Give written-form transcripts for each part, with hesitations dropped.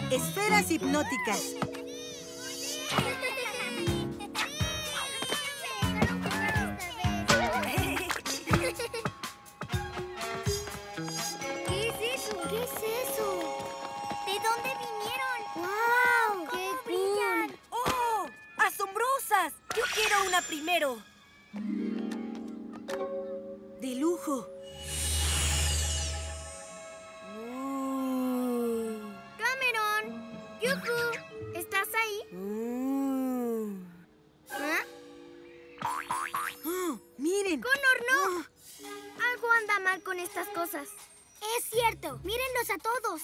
Esferas hipnóticas. ¿Qué es eso? ¿Qué es eso? ¿De dónde vinieron? ¡Wow! ¡Qué ¡Brillan! cool! ¡Oh! ¡Asombrosas! Yo quiero una primero. De lujo. ¡Cameron! ¡Yujú! ¿Estás ahí? ¿Eh? Oh, miren. ¡Connor, no! Algo anda mal con estas cosas. Es cierto. Mírenlos a todos.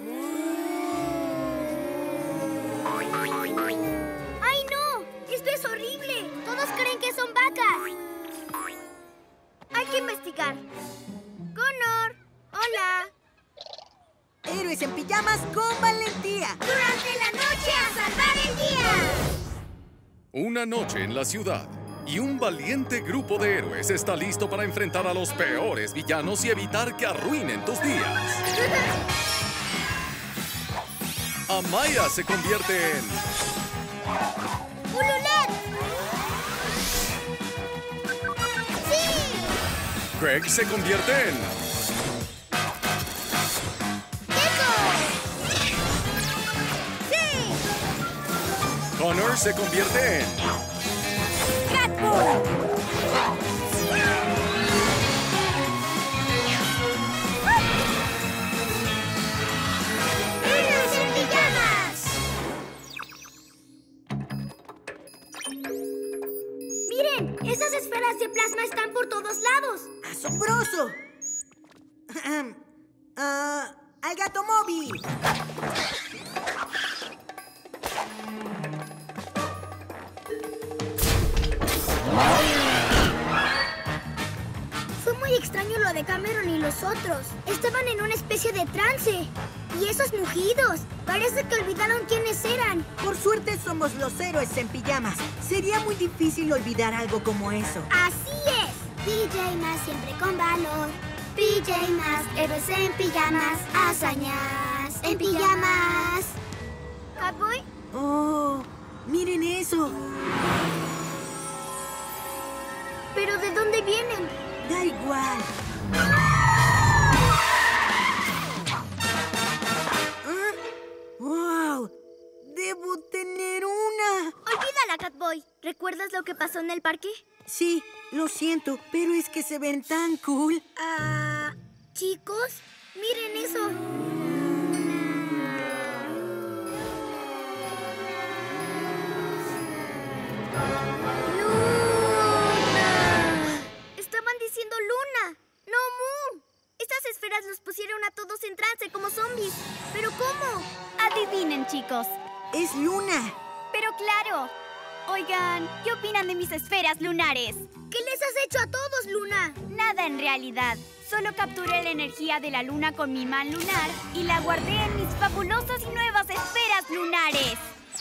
¡Ay, no! ¡Esto es horrible! Todos creen que son vacas. Hay que investigar. Connor, hola. Héroes en pijamas con valentía. ¡Durante la noche a salvar el día! Una noche en la ciudad y un valiente grupo de héroes está listo para enfrentar a los peores villanos y evitar que arruinen tus días. Amaya se convierte en... ¡Ululet! ¡Sí! Greg se convierte en... ¡Gecko! ¡Sí! Connor se convierte en... ¡Catboy! ¡Héroes en pijamas! ¡Miren! ¡Esas esferas de plasma están por todos lados! ¡Asombroso! ¡Al gato Moby! Fue muy extraño lo de Cameron y los otros. Estaban en una especie de trance. Y esos mugidos. Parece que olvidaron quiénes eran. Por suerte somos los héroes en pijamas. Sería muy difícil olvidar algo como eso. ¡Así es! PJ Masks siempre con valor. PJ Masks, héroes en pijamas. Hazañas en pijamas. ¿Catboy? ¡Oh! ¡Miren eso! ¿Pero de dónde vienen? Da igual. ¿Ah? ¡Wow! ¡Debo tener una! Olvídala, Catboy. ¿Recuerdas lo que pasó en el parque? Sí, lo siento, pero es que se ven tan cool. Chicos, miren eso. ¡Luna! Estaban diciendo Luna, no Mu. Estas esferas los pusieron a todos en trance como zombies. ¿Pero cómo? Adivinen, chicos. ¡Es Luna! Pero claro. Oigan, ¿qué opinan de mis esferas lunares? ¿Qué les has hecho a todos, Luna? Nada en realidad. Solo capturé la energía de la luna con mi imán lunar y la guardé en mis fabulosas y nuevas esferas lunares.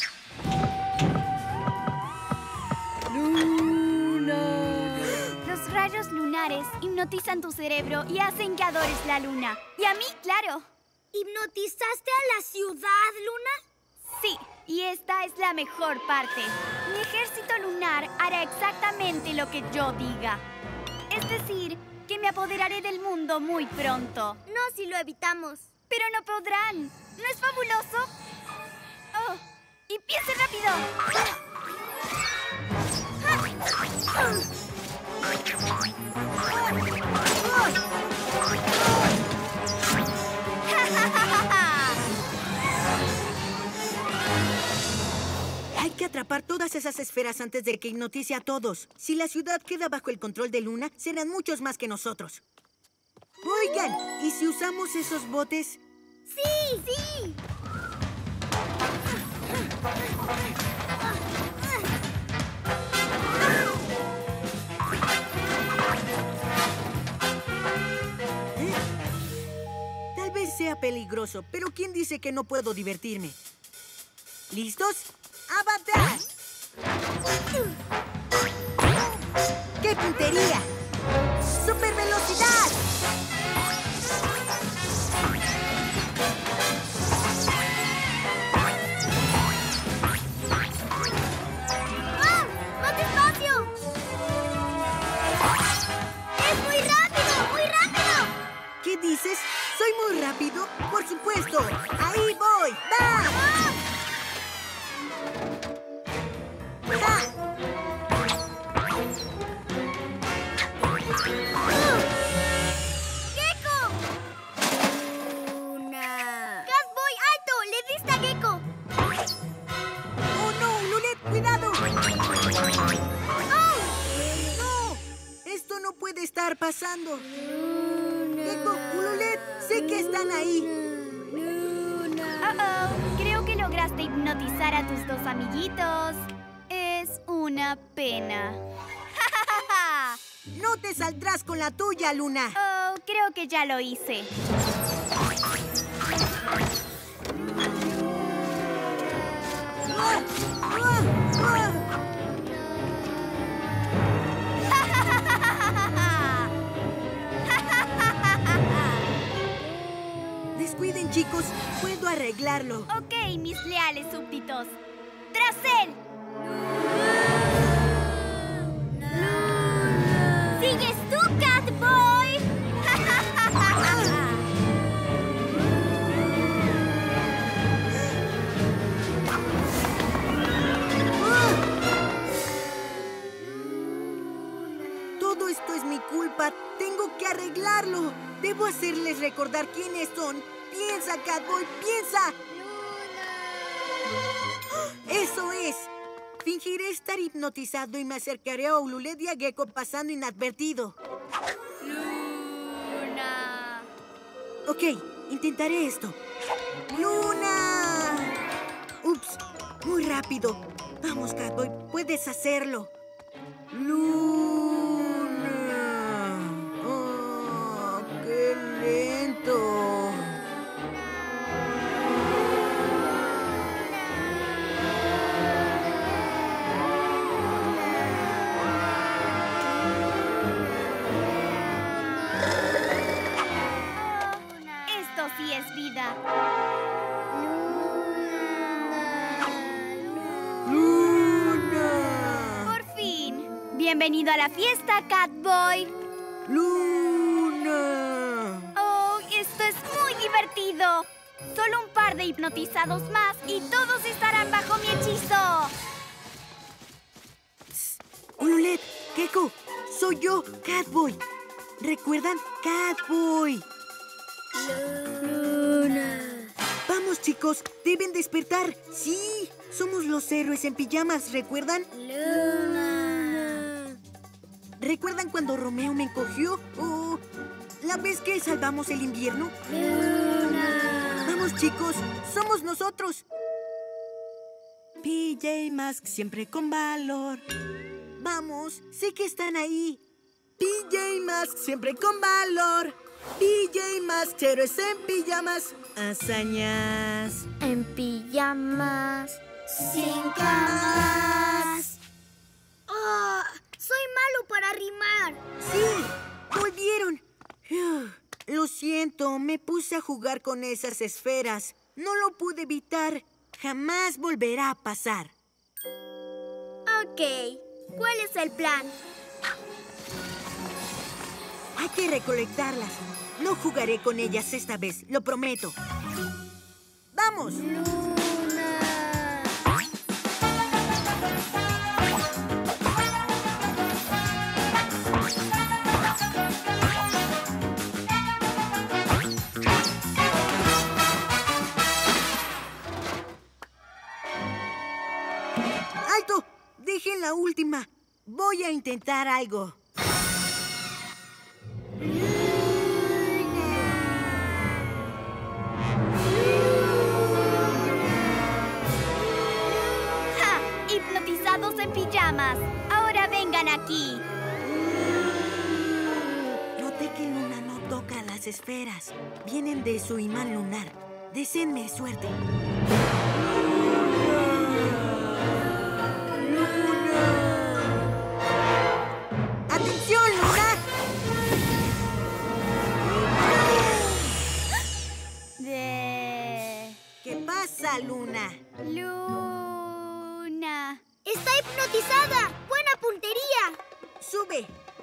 ¡Luna! Los rayos lunares hipnotizan tu cerebro y hacen que adores la luna. Y a mí, claro. ¿Hipnotizaste a la ciudad, Luna? Sí, y esta es la mejor parte. Mi ejército lunar hará exactamente lo que yo diga. Es decir, que me apoderaré del mundo muy pronto. No, si lo evitamos. Pero no podrán. ¿No es fabuloso? ¡Oh! ¡Y piensen rápido! Hay que atrapar todas esas esferas antes de que hipnotice a todos. Si la ciudad queda bajo el control de Luna, serán muchos más que nosotros. Oigan, ¿y si usamos esos botes? ¡Sí, sí! Tal vez sea peligroso, pero ¿quién dice que no puedo divertirme? ¿Listos? ¡Avatar! ¡Qué puntería! ¡Super velocidad! pasando? Gecko, Ululet, sé que están ahí. Creo que lograste hipnotizar a tus dos amiguitos. Es una pena. No te saldrás con la tuya, Luna. Oh, creo que ya lo hice. Descuiden, chicos. Puedo arreglarlo. Ok, mis leales súbditos. ¡Tras él! ¡Sigues tú, Catboy! Todo esto es mi culpa. Tengo que arreglarlo. Debo hacerles recordar quiénes son. ¡Piensa, Catboy! ¡Piensa! ¡Eso es! Fingiré estar hipnotizado y me acercaré a Ululet y a Gecko pasando inadvertido. ¡Luna! Ok, intentaré esto. ¡Luna! Ups, muy rápido. Vamos, Catboy, puedes hacerlo. ¡Luna! ¡Oh, qué lento! Esto sí es vida. ¡Luna! Por fin. Bienvenido a la fiesta, Catboy. ¡Luna! Oh, esto es muy divertido. Solo un par de hipnotizados más y todos estarán bajo mi hechizo. Ululet, Gecko, soy yo, Catboy. ¿Recuerdan? Catboy. Luna. Vamos, chicos, deben despertar. Sí, somos los héroes en pijamas, ¿recuerdan? Luna. ¿Recuerdan cuando Romeo me encogió? ¿O la vez que salvamos el invierno? Luna. Vamos, chicos, somos nosotros. PJ Masks siempre con valor. Vamos, sé que están ahí. PJ Masks siempre con valor. PJ Masks, héroes en pijamas. Hazañas. En pijamas. Sin camas. ¡Oh! Soy malo para rimar. ¡Sí! ¡Volvieron! Lo siento, me puse a jugar con esas esferas. No lo pude evitar. Jamás volverá a pasar. Ok. ¿Cuál es el plan? Hay que recolectarlas. No jugaré con ellas esta vez, lo prometo. ¡Vamos! ¡Alto! Dejen la última. Voy a intentar algo. ¡Ja! ¡Hipnotizados en pijamas! ¡Ahora vengan aquí! Noté que Luna no toca las esferas. Vienen de su imán lunar. Deseenme suerte. ¡Atención, Luna! ¿Qué pasa, Luna? Luna. ¡Está hipnotizada! ¡Buena puntería! ¡Sube!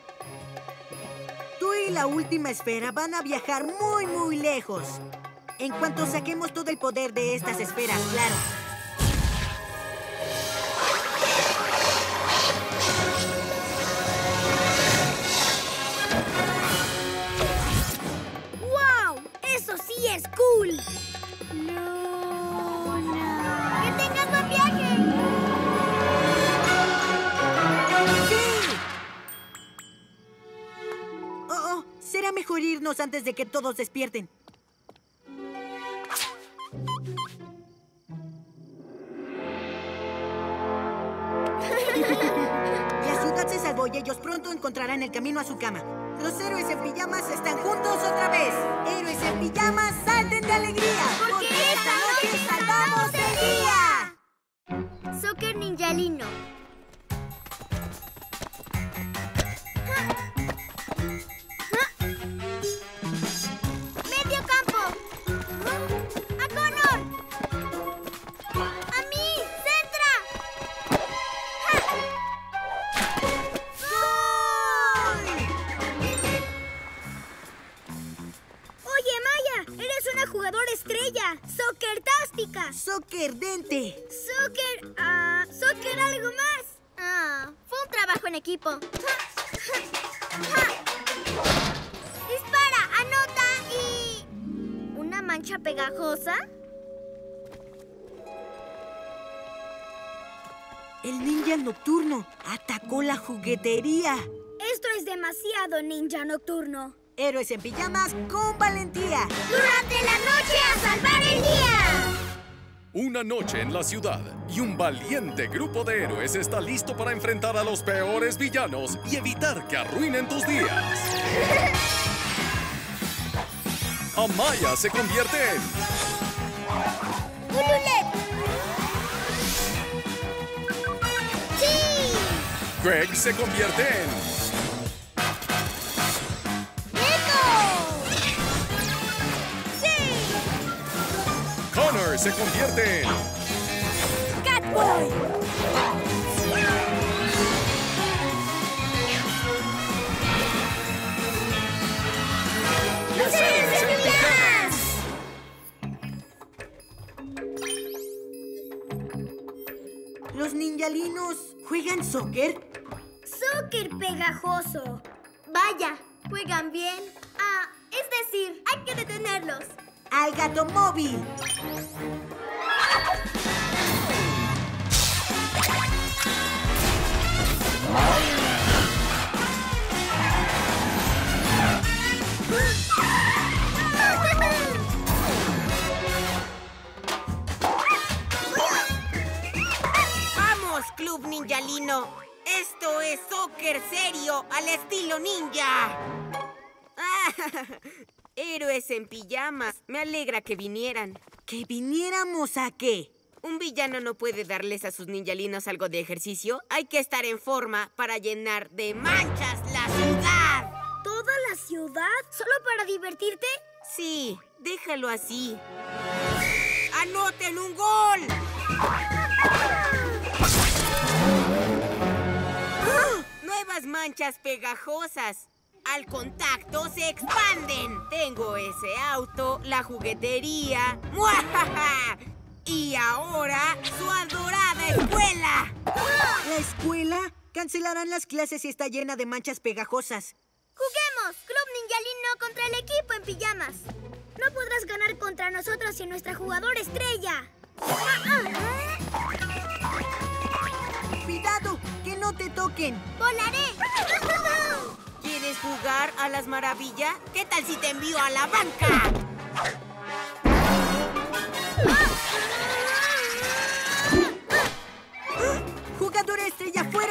Tú y la última esfera van a viajar muy, muy lejos. En cuanto saquemos todo el poder de estas esferas, claro. ¡Wow! ¡Eso sí es cool! Luna. ¡Que tengas buen viaje! ¡Sí! irnos antes de que todos despierten. La ciudad se salvó y ellos pronto encontrarán el camino a su cama. Los héroes en pijamas están juntos otra vez. Héroes en pijamas, salten de alegría. Porque esta noche salvamos el día. Soccer Ninjalino. Medio campo. A Connor. A mí. Centra. Oye, Maya, eres una jugadora estrella. ¡Soccer-tástica! Soccer Dente. ¿Soccer algo más? Fue un trabajo en equipo. Dispara, anota y... ¿una mancha pegajosa? El ninja nocturno atacó la juguetería. Esto es demasiado, ninja nocturno. Héroes en pijamas con valentía. ¡Durante la noche a salvar el día! Una noche en la ciudad y un valiente grupo de héroes está listo para enfrentar a los peores villanos y evitar que arruinen tus días. Amaya se convierte en... ¡Ululet! ¡Sí! Greg se convierte en... Connor se convierte en... ¡Catboy! ¡Los héroes en pijamas! ¿Los ninjalinos juegan soccer? ¡Soccer pegajoso! Vaya, juegan bien. Es decir, hay que detenerlos. ¡Al Gatomóvil! ¡Vamos, Club Ninjalino! ¡Esto es soccer serio al estilo ninja! Héroes en pijamas. Me alegra que vinieran. ¿Que viniéramos a qué? ¿Un villano no puede darles a sus ninjalinos algo de ejercicio? Hay que estar en forma para llenar de manchas la ciudad. ¿Toda la ciudad? ¿Solo para divertirte? Sí, déjalo así. ¡Anoten un gol! Nuevas manchas pegajosas. Al contacto se expanden. Tengo ese auto, la juguetería. ¡Muajaja! Y ahora, su adorada escuela. ¿La escuela? Cancelarán las clases si está llena de manchas pegajosas. ¡Juguemos! Club Ninjalino contra el equipo en pijamas. No podrás ganar contra nosotros sin nuestra jugadora estrella. ¡Cuidado! ¡Que no te toquen! ¡Volaré! ¿Quieres jugar a las maravillas? ¿Qué tal si te envío a la banca? ¡Jugadora estrella fuera!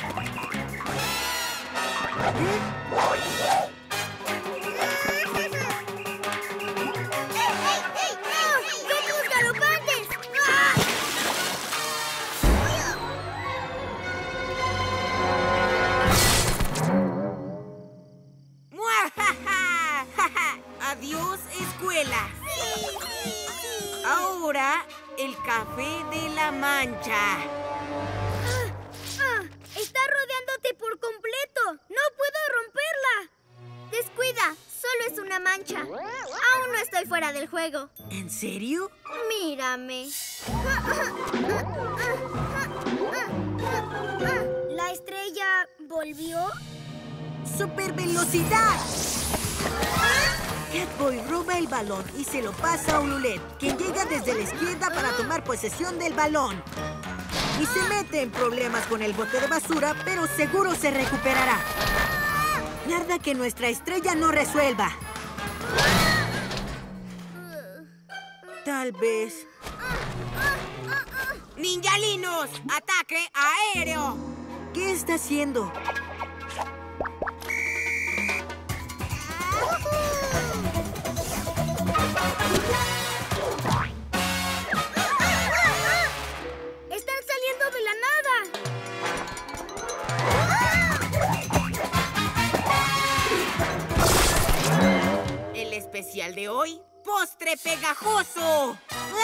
¡Venos galopantes! ¡Muajaja! ¡Adiós, escuela! Ahora, el café de la mancha. ¡Está rodeándote por completo! ¡No puedo romperla! Descuida, solo es una mancha. Aún no estoy fuera del juego. ¿En serio? Mírame. ¿La estrella volvió? ¡Super velocidad! Catboy roba el balón y se lo pasa a Ululet, quien llega desde la izquierda para tomar posesión del balón. Y se mete en problemas con el bote de basura, pero seguro se recuperará. Nada que nuestra estrella no resuelva. Tal vez. ¡Ninjalinos! ¡Ataque aéreo! ¿Qué está haciendo? ¡Están saliendo de la nada! El especial de hoy, postre pegajoso.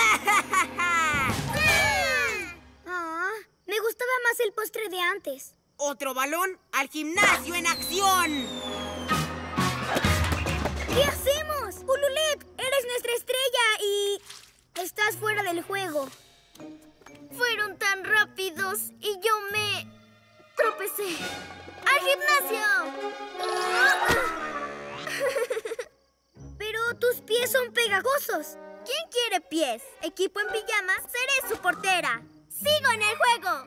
Me gustaba más el postre de antes. Otro balón al gimnasio en acción. ¿Qué hacemos? Ululet, eres nuestra estrella y... estás fuera del juego. Fueron tan rápidos y yo me... tropecé. ¡Al gimnasio! Pero tus pies son pegajosos. ¿Quién quiere pies? Equipo en pijama, seré su portera. ¡Sigo en el juego!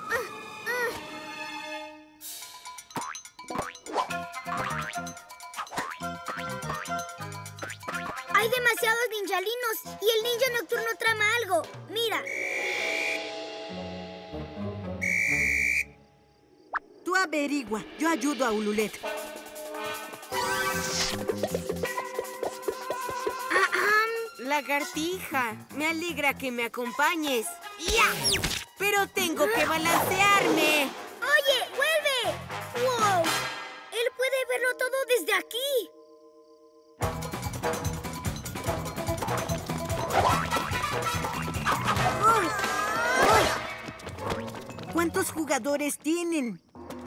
Hay demasiados ninjalinos y el ninja nocturno trama algo. Mira. Tú averigua. Yo ayudo a Ululet. Lagartija, me alegra que me acompañes. ¡Ya! Pero tengo que balancearme. ¡Oye, vuelve! ¡Wow! Él puede verlo todo desde aquí. ¿Cuántos jugadores tienen?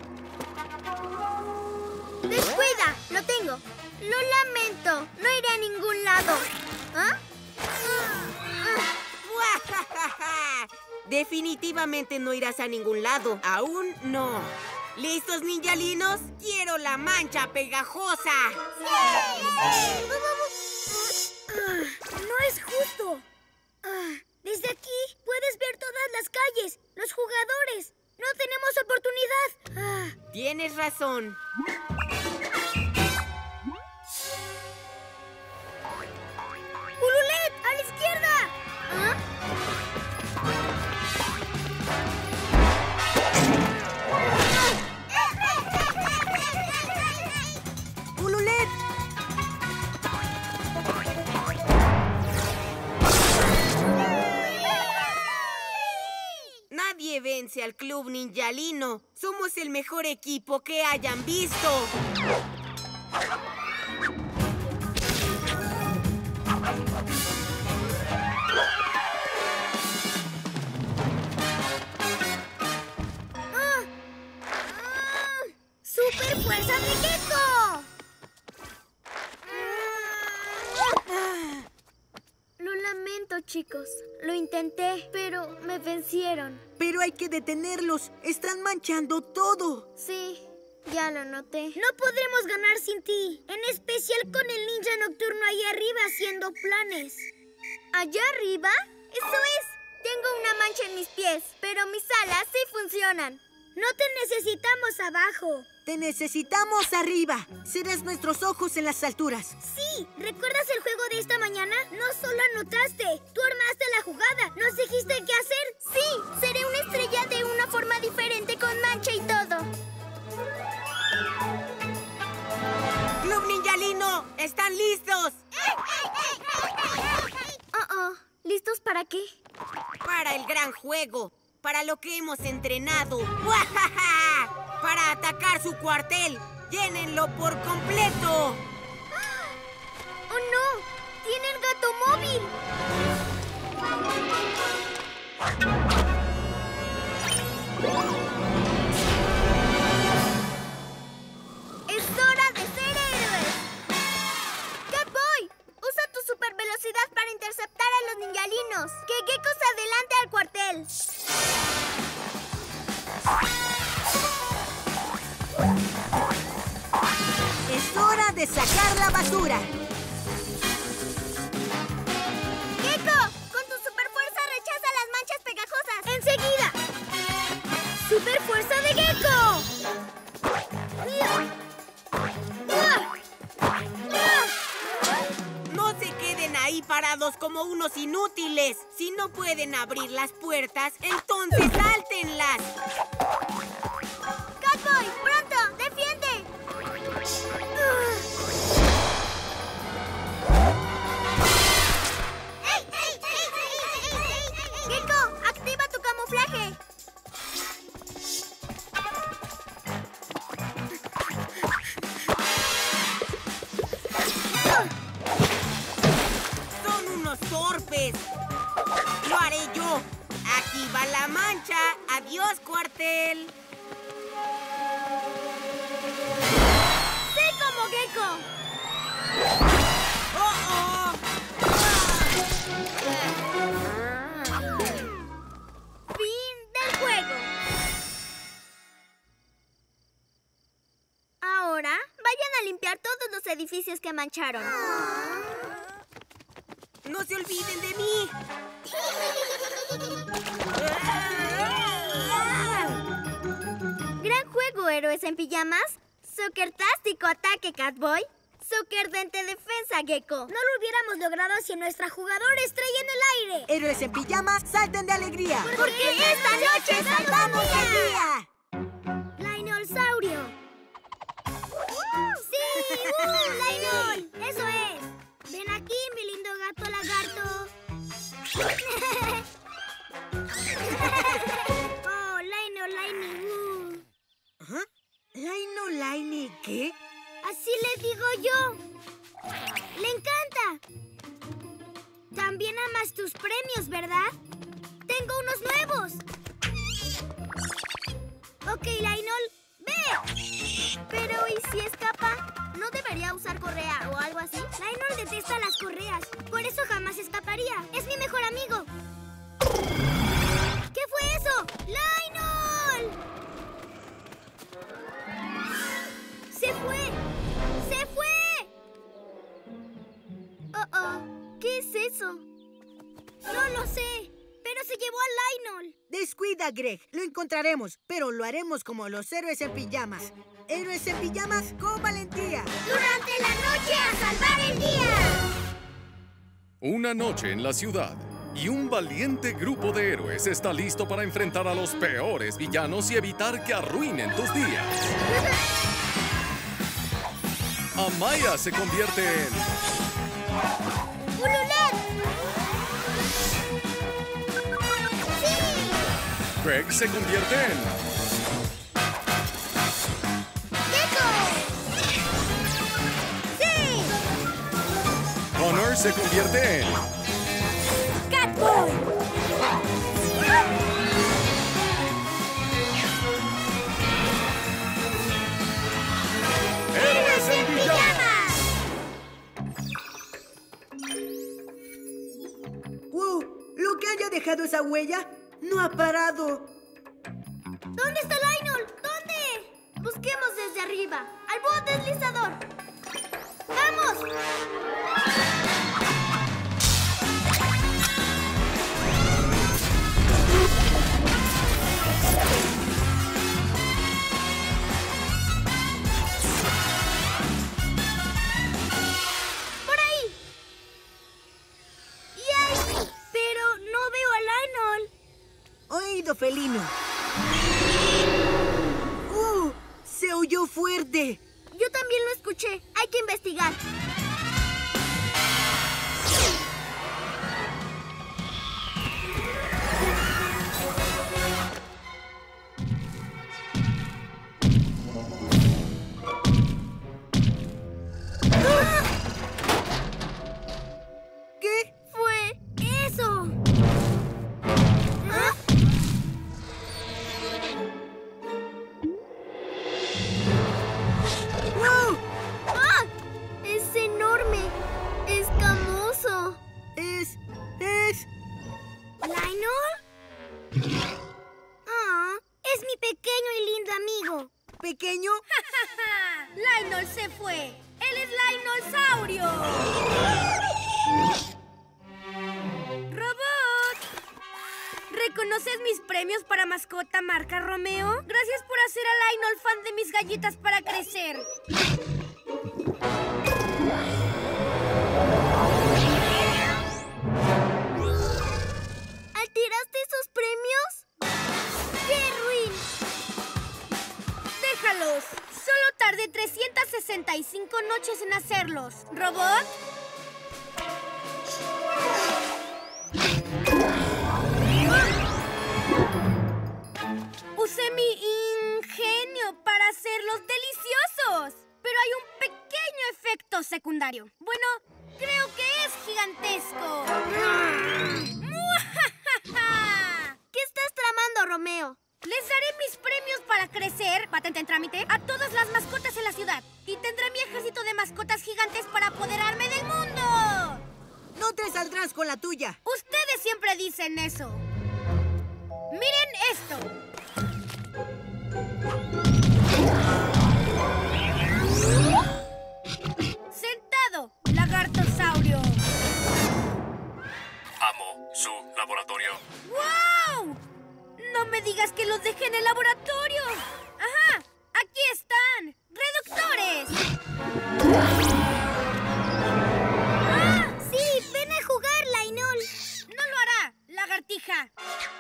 ¡Descuida! ¡Lo tengo! ¡Lo lamento! No iré a ningún lado. ¿Ah? Definitivamente no irás a ningún lado. Aún no. ¿Listos, ninjalinos? ¡Quiero la mancha pegajosa! No es justo. Desde aquí puedes ver todas las calles, los jugadores. No tenemos oportunidad. Tienes razón. ¡Ululet! ¡A la izquierda! ¡Ululet! Nadie vence al Club Ninjalino. Somos el mejor equipo que hayan visto. ¡Super fuerza de Gecko! Lo lamento, chicos. Lo intenté, pero me vencieron. Pero hay que detenerlos. Están manchando todo. Sí, ya lo noté. No podremos ganar sin ti. En especial con el ninja nocturno ahí arriba haciendo planes. ¿Allá arriba? Eso es. Tengo una mancha en mis pies, pero mis alas sí funcionan. No te necesitamos abajo. Te necesitamos arriba. Serás nuestros ojos en las alturas. Sí, ¿recuerdas el juego de esta mañana? No solo anotaste, tú armaste la jugada. ¿Nos dijiste qué hacer? Sí, seré una estrella de una forma diferente con mancha y todo. ¡Club Ninjalino! ¿Están listos? ¿Listos para qué? Para el gran juego. Para lo que hemos entrenado. Para atacar su cuartel. ¡Llénenlo por completo! ¡Oh, no! ¡Tienen gatomóvil! ¡Es hora de ser héroes! ¡Catboy! Usa tu supervelocidad para interceptar a los ninjalinos. ¡Que Gecko se adelante al cuartel! Es hora de sacar la basura. ¡Gecko! Con tu superfuerza rechaza las manchas pegajosas. ¡Enseguida! ¡Superfuerza de Gecko! ¡Ah! ¡Ah! ¡Ah! parados como unos inútiles. Si no pueden abrir las puertas, entonces sáltenlas. ¡Catboy, pronto! ¡Defiende! ¡Gecko, activa tu camuflaje! Son unos torpes. Lo haré yo. Aquí va la mancha. Adiós, cuartel. ¡Sé como Gecko! ¡Oh, ¡Fin del juego! Ahora, vayan a limpiar todos los edificios que mancharon. ¡No se olviden de mí! Gran juego, héroes en pijamas. Soccer-tástico ataque, Catboy. Soccer-dente defensa, Gecko. No lo hubiéramos logrado sin nuestra jugadora estrella en el aire. Héroes en pijamas, salten de alegría. Porque esta noche salvamos el día. día. ¡Lionolsaurio! ¡Sí! ¡Lionol! ¡Eso es! Ven aquí, mi lindo gato lagarto. ¡Oh, Lionol, ¿Ah? ¿Laini, qué? Así le digo yo. ¡Le encanta! También amas tus premios, ¿verdad? Tengo unos nuevos. Ok, Lionol, ve. Pero, ¿y si escapa? ¿No debería usar correa o algo así? Lionol detesta las correas. Por eso jamás escaparía. Es mi mejor amigo. ¿Qué fue eso? ¡Lionol! ¡Se fue! ¡Se fue! Oh, ¿qué es eso? No lo sé, pero se llevó a Lionol. Descuida, Greg. Lo encontraremos, pero lo haremos como los héroes en pijamas. Héroes en pijamas con valentía. Durante la noche a salvar el día. Una noche en la ciudad y un valiente grupo de héroes está listo para enfrentar a los peores villanos y evitar que arruinen tus días. Amaya se convierte en... ¡Ululet! ¡Sí! Greg se convierte en... ¡Gecko! ¡Sí! Connor se convierte en... ¡Catboy! ¡Héroes en pijamas! ¡Wow! Lo que haya dejado esa huella no ha parado. ¿Dónde está Lionol? ¿Dónde? Busquemos desde arriba. ¡Al búho deslizador! ¡Vamos! ¡Por ahí! ¡Yay! Pero no veo a Lionol. Oído felino. Se oyó fuerte. Yo también lo escuché. Hay que investigar. ¿Qué? ¿Fue eso? ¿Ah? ¡Wow! ¡Ah! ¡Es enorme! ¡Escamoso! Es... ¿Lionol? ¡Ah! ¡Es mi pequeño y lindo amigo! ¿Pequeño? ¡Lionol se fue! ¡Él es Lionolsaurio! ¡Robot! ¿Reconoces mis premios para mascota marca Romeo? Gracias por hacer a Lionol fan de mis galletas para crecer. noches en hacerlos. ¿Robot? Usé mi ingenio para hacerlos deliciosos. Pero hay un pequeño efecto secundario. Bueno, creo que es gigantesco. ¿Qué estás tramando, Romeo? Les daré mis premios para crecer, patente en trámite, a todas las mascotas en la ciudad. Y tendré mi ejército de mascotas gigantes para apoderarme del mundo. No te saldrás con la tuya. Ustedes siempre dicen eso. Miren esto. Sentado, lagartosaurio. Amo su laboratorio. ¡Wow! No me digas que los dejé en el laboratorio. ¡Ajá! ¡Aquí están! ¡Reductores! ¡Ah! ¡Sí! ¡Ven a jugar, Lionel! ¡No lo hará, lagartija!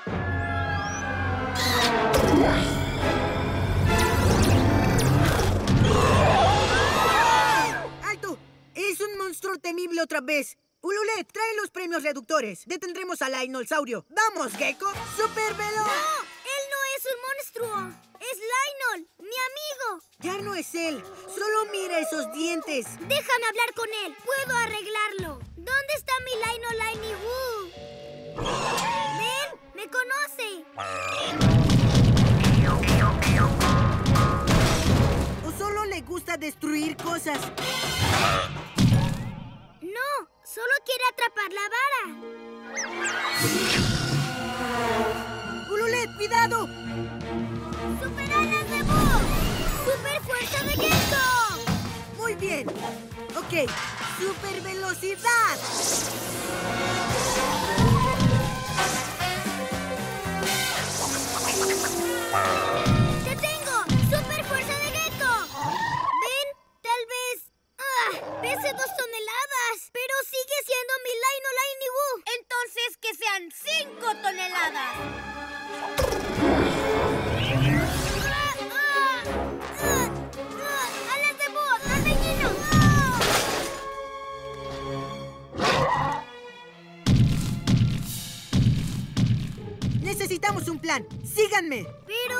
¡Alto! ¡Es un monstruo temible otra vez! Ululet, trae los premios reductores. Detendremos al Lionelsaurio. ¡Vamos, Gecko! ¡Super veloz! ¡No! ¡Él no es un monstruo! ¡Es Lionel, mi amigo! Ya no es él. Solo mira esos dientes. Déjame hablar con él. Puedo arreglarlo. ¿Dónde está mi Lionel Lightning Woo? ¿Ven? ¡Me conoce! ¿O solo le gusta destruir cosas? No, solo quiere atrapar la vara. ¡Ululet, cuidado! ¡Super alas de búho! ¡Super fuerza de Gecko! Muy bien. Ok, super velocidad. ¡Te tengo! ¡Super fuerza de Gecko! ¿Ven? Tal vez... pese 2 toneladas. Pero sigue siendo mi Lionel Lightning Woo. Entonces que sean 5 toneladas. ¡Alas de búho! ¡Torbellino! Necesitamos un plan. ¡Síganme! Pero...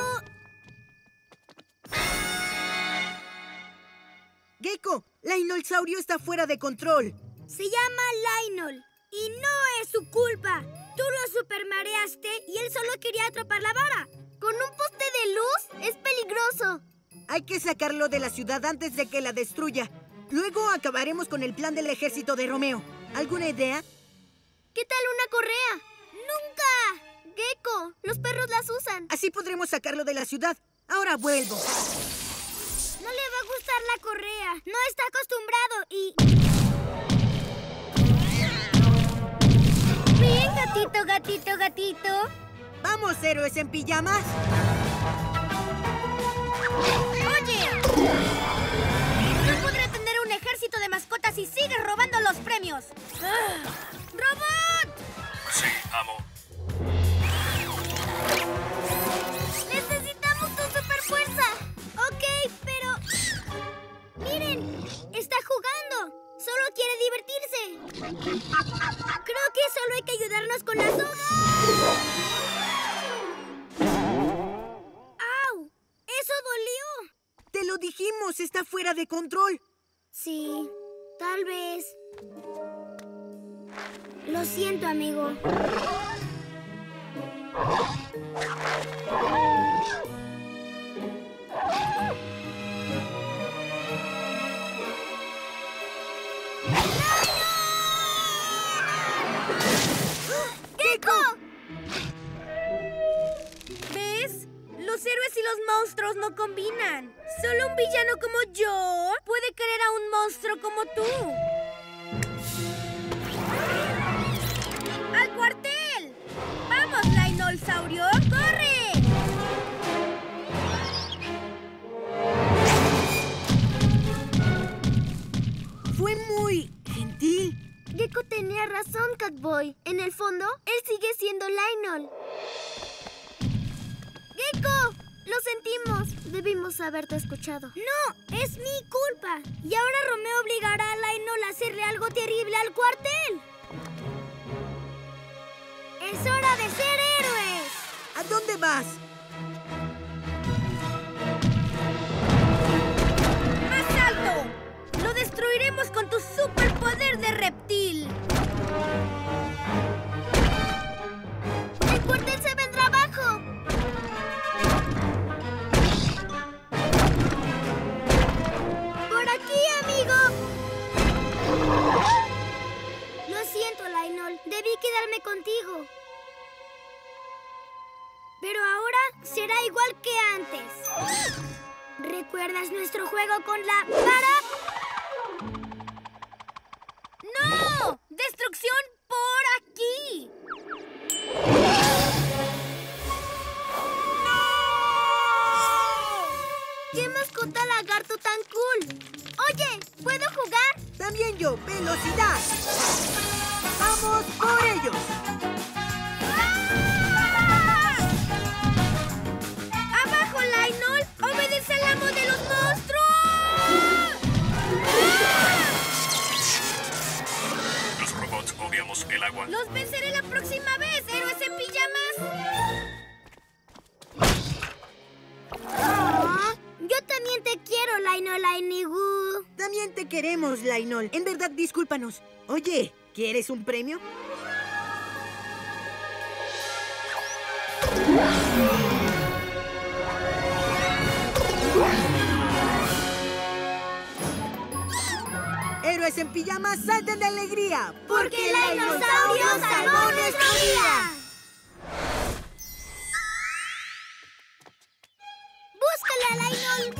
Gecko, Lionelsaurio está fuera de control. se llama Lionel. Y no es su culpa. Tú lo supermareaste y él solo quería atrapar la vara. ¿Con un poste de luz? Es peligroso. Hay que sacarlo de la ciudad antes de que la destruya. Luego acabaremos con el plan del ejército de Romeo. ¿Alguna idea? ¿Qué tal una correa? ¡Nunca! Gecko, los perros las usan. Así podremos sacarlo de la ciudad. Ahora vuelvo. No le va a gustar la correa. No está acostumbrado y... Bien, gatito, gatito, gatito. ¡Vamos, héroes en pijamas! ¡Oye! No podré tener un ejército de mascotas si sigues robando los premios. ¡Robot! Sí, amo. ¡Necesitamos tu superfuerza! Ok, pero... ¡Miren! ¡Está jugando! ¡Solo quiere divertirse! Creo que solo hay que ayudarnos con las soga. ¡Au! ¡Eso dolió! ¡Te lo dijimos! ¡Está fuera de control! Sí, tal vez. Lo siento, amigo. ¡Gecko! ¿Ves? Los héroes y los monstruos no combinan. Solo un villano como yo puede querer a un monstruo como tú. ¡Al cuartel! ¡Vamos, Lionelsaurio! ¡Corre! Fue muy gentil. Gecko tenía razón, Catboy. En el fondo, él sigue siendo Lionel. ¡Gecko! Lo sentimos. Debimos haberte escuchado. No, es mi culpa. Y ahora Romeo obligará a Lionel a hacerle algo terrible al cuartel. ¡Es hora de ser héroes! ¿A dónde vas? ¡Más alto! ¡Lo destruiremos con tu superpoder de reptil! ¡El cuartel se vendrá abajo! ¡Por aquí, amigo! Lo siento, Lionel. Debí quedarme contigo. Pero ahora será igual que antes. ¿Recuerdas nuestro juego con la vara? ¡No! ¡Destrucción por aquí! ¡Qué mascota lagarto tan cool! Oye, ¿puedo jugar? También yo, velocidad. ¡Vamos por ellos! ¡Abajo, Lionel! ¡Obedece al amo de los monstruos! Los robots odiamos el agua. ¡Los venceré la próxima vez, héroes en pijamas! Yo también te quiero, Lionel Ainigu. También te queremos, Lionel. En verdad, discúlpanos. Oye, ¿quieres un premio? Héroes en pijamas, salten de alegría. ¡Porque el dinosaurio salvó nuestro día! ¡Búscala, Lionel!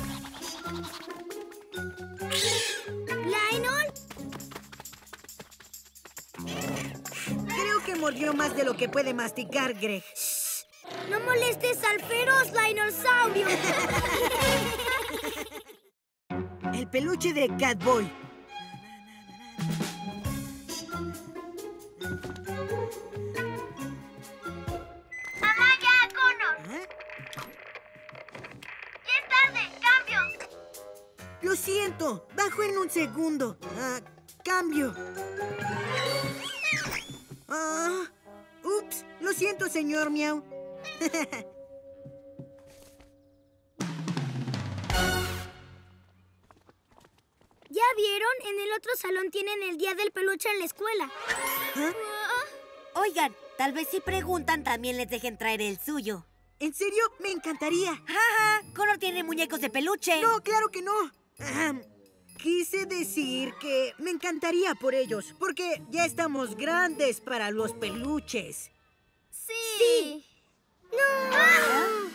¿Lionel? Creo que mordió más de lo que puede masticar, Greg. ¡No molestes al feroz dinosaurio! El peluche de Catboy. ¡Amaya, Connor! ¿Eh? ¡Ya es tarde! ¡Cambio! Lo siento, bajo en un segundo. Cambio. Ups, lo siento, señor Miau. ¿Ya vieron? En el otro salón tienen el día del peluche en la escuela. Oigan, tal vez si preguntan también les dejen traer el suyo. ¿En serio? Me encantaría. ¡Jaja! Connor tiene muñecos de peluche. No, claro que no. Quise decir que me encantaría por ellos, porque ya estamos grandes para los peluches. ¡Sí! ¡No!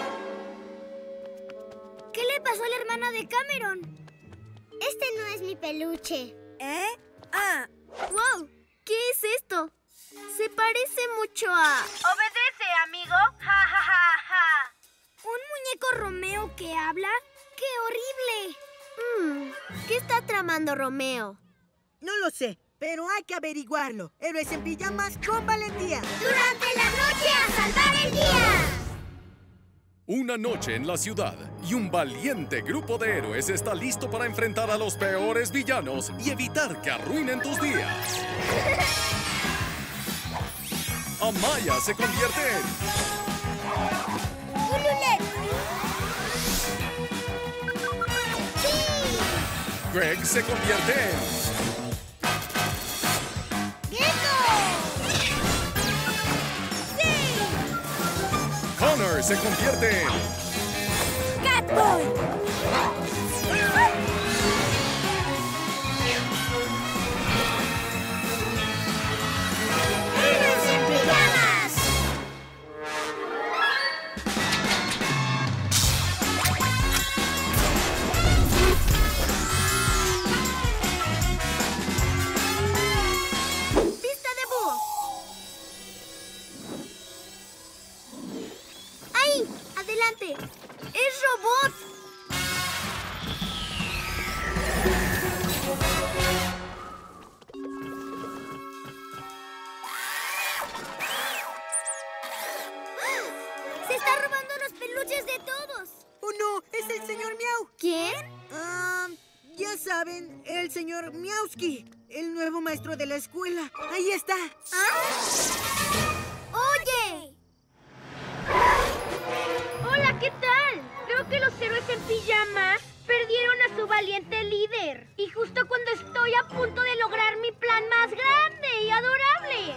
¿Qué le pasó a la hermana de Cameron? Este no es mi peluche. ¿Eh? ¡Wow! ¿Qué es esto? Se parece mucho a... ¡Obedece, amigo! ¡Ja, ja, ja, ja! ¿Un muñeco Romeo que habla? ¡Qué horrible! ¿Qué está tramando Romeo? No lo sé, pero hay que averiguarlo. Héroes en pijamas con valentía. ¡Durante la noche a salvar el día! Una noche en la ciudad y un valiente grupo de héroes está listo para enfrentar a los peores villanos y evitar que arruinen tus días. Amaya se convierte en... ¡Ululet! ¡Sí! Greg se convierte en... ¡Gecko! ¡Sí! Connor se convierte en... ¡Catboy! ¡Héroes en pijamas! ¡Pista de búho! ¡Ahí! ¡Adelante! ¡Es robot! ¡Se ¡Está robando los peluches de todos! ¡Oh, no! ¡Es el señor Miau! ¿Quién? Ya saben, el señor Miauski, el nuevo maestro de la escuela. ¡Ahí está! ¡Oye! Hola, ¿qué tal? Creo que los héroes en pijamas perdieron a su valiente líder. Y justo cuando estoy a punto de lograr mi plan más grande y adorable.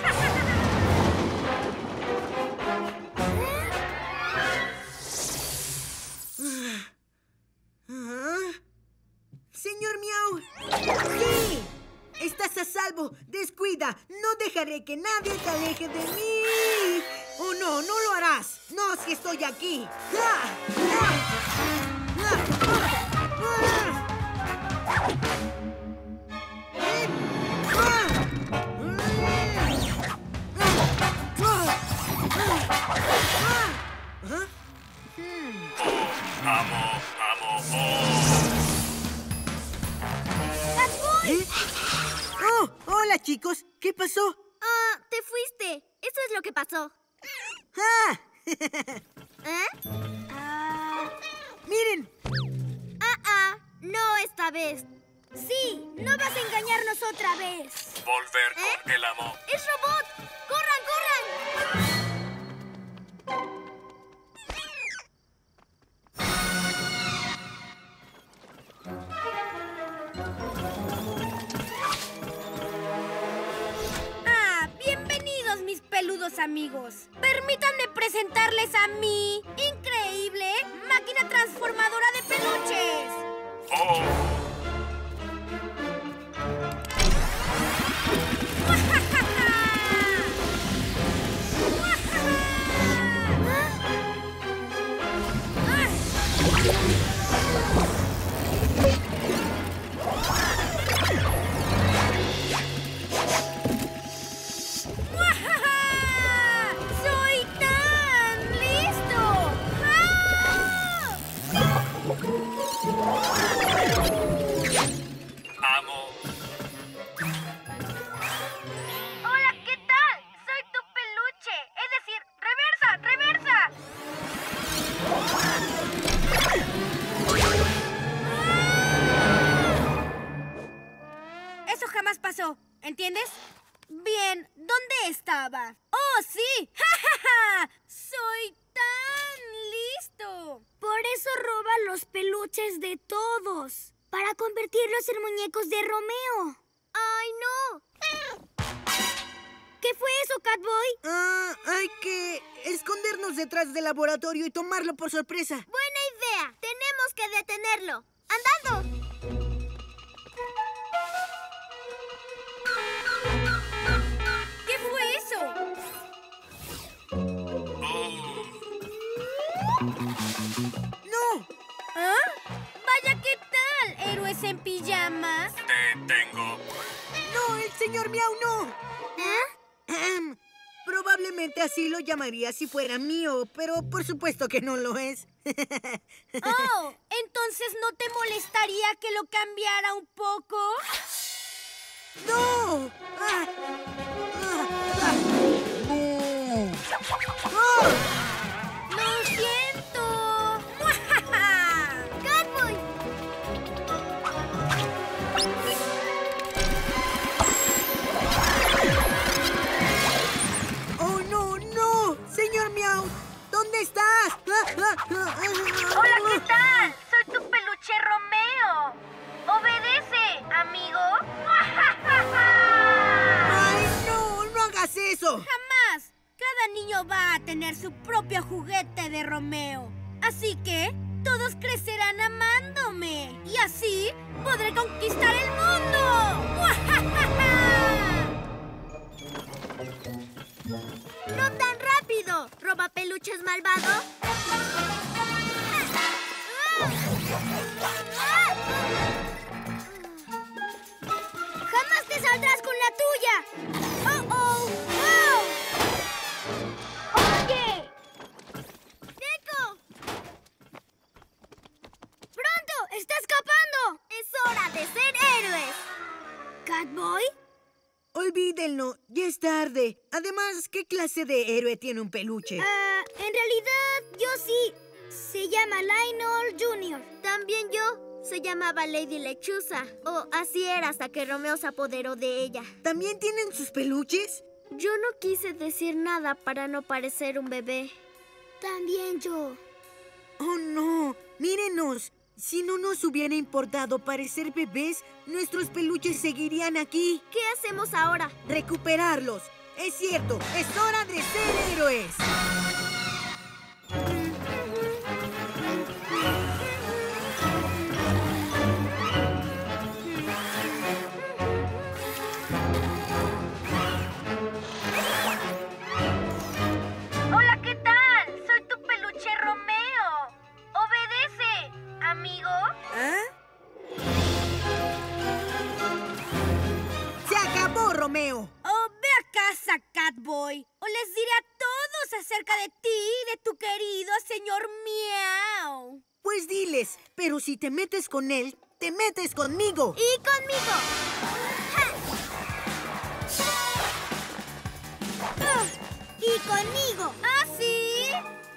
¡Señor Miau! ¡Sí! ¡Estás a salvo! ¡Descuida! ¡No dejaré que nadie te aleje de mí! ¡Oh, no! ¡No lo harás! ¡No, si estoy aquí! ¡Oh! ¡Hola, chicos! ¿Qué pasó? Te fuiste. Eso es lo que pasó. ¡Ah! ¿Eh? ¡Miren! No esta vez. Sí, no vas a engañarnos otra vez. Volver con el amo. ¡Es robot! ¡Corran, corran! Bienvenidos, mis peludos amigos. Permítanme presentarles a mi increíble máquina transformadora de peluches. ¡Oh! ¡Soy tan listo! Amo. Hola, ¿qué tal? Soy tu peluche. Es decir, reversa, reversa. Eso jamás pasó, ¿entiendes? Bien, ¿dónde estaba? ¡Oh, sí! ¡Ja, ja, ja! ¡Soy tan listo! Por eso roba los peluches de todos. Para convertirlos en muñecos de Romeo. ¡Ay, no! ¿Qué fue eso, Catboy? Hay que escondernos detrás del laboratorio y tomarlo por sorpresa. Buena idea. Tenemos que detenerlo. ¡Andando! ¿Qué fue eso? ¡No! ¿Ah? Vaya, ¿qué tal? ¿Héroes en pijamas? Te tengo. ¡No, el señor Miau no! Probablemente así lo llamaría si fuera mío, pero por supuesto que no lo es. Oh, ¿entonces no te molestaría que lo cambiara un poco? ¡No! ¡Lo siento! ¡Catboy! ¡Oh, no, no! ¡Señor Miau! ¿Dónde estás? Hola, ¿qué tal? Soy tu peluche Romeo. Obedece, amigo. ¡Ay, no! ¡No hagas eso! Jamás. Cada niño va a tener su propio juguete de Romeo. Así que todos crecerán amándome. Y así podré conquistar el mundo. ¡No tan rápido! ¿Roba peluches malvado? ¡Jamás te saldrás con la tuya! ¡Oh! ¡Oye! ¡Deco! ¡Pronto! ¡Está escapando! ¡Es hora de ser héroes! ¿Catboy? Olvídenlo, ya es tarde. Además, ¿qué clase de héroe tiene un peluche? En realidad, yo sí. Se llama Lionel Jr. También yo. Se llamaba Lady Lechuza. O así era hasta que Romeo se apoderó de ella. ¿También tienen sus peluches? Yo no quise decir nada para no parecer un bebé. También yo. ¡Oh, no! ¡Mírenos! Si no nos hubiera importado parecer bebés, nuestros peluches seguirían aquí. ¿Qué hacemos ahora? ¡Recuperarlos! Es cierto, es hora de ser héroes. Hola, ¿qué tal? Soy tu peluche Romeo. Obedece, amigo. ¡Se acabó, Romeo! Oh, ve a casa, Catboy. O les diré a todos acerca de ti y de tu querido señor Miau. Pues diles, pero si te metes con él, te metes conmigo. ¡Y conmigo! ¡Y conmigo! ¿Ah, sí?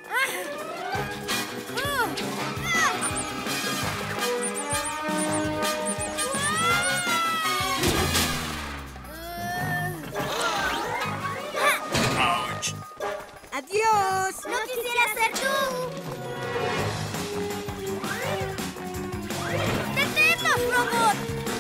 ¡Auch! ¡Adiós! ¡No quisiera ser tú! ¡Deténnos, robot!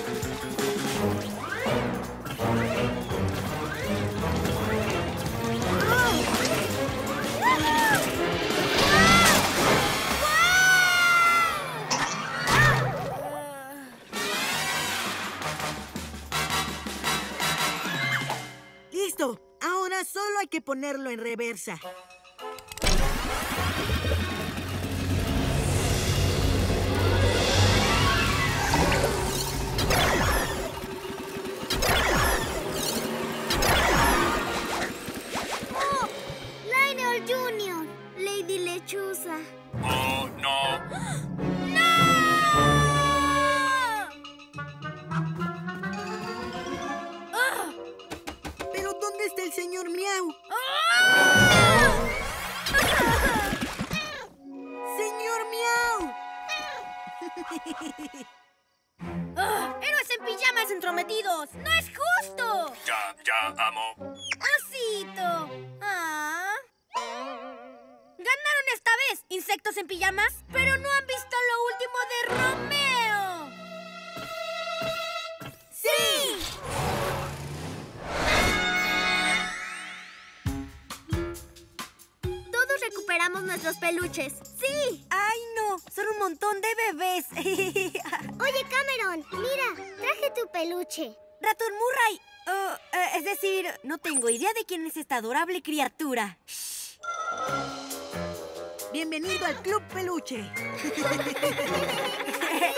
¡Listo! Ahora solo hay que ponerlo en reversa. ¡Oh! ¡Lionel Jr.! Lady Lechuza. ¡Oh, no! ¿Pero dónde está el señor Miau? ¡Señor Miau! ¡Héroes en pijamas entrometidos! ¡No es justo! Ya, amo. ¡Osito! ¡Ah! ¡Ganaron esta vez, insectos en pijamas! ¡Pero no han visto lo último de Romeo! ¡Sí! Todos recuperamos nuestros peluches. ¡Sí! ¡Ay, no! ¡Son un montón de bebés! Oye, Cameron, mira, traje tu peluche. ¡Ratón Murray! Es decir, no tengo idea de quién es esta adorable criatura. Bienvenido al Club Peluche.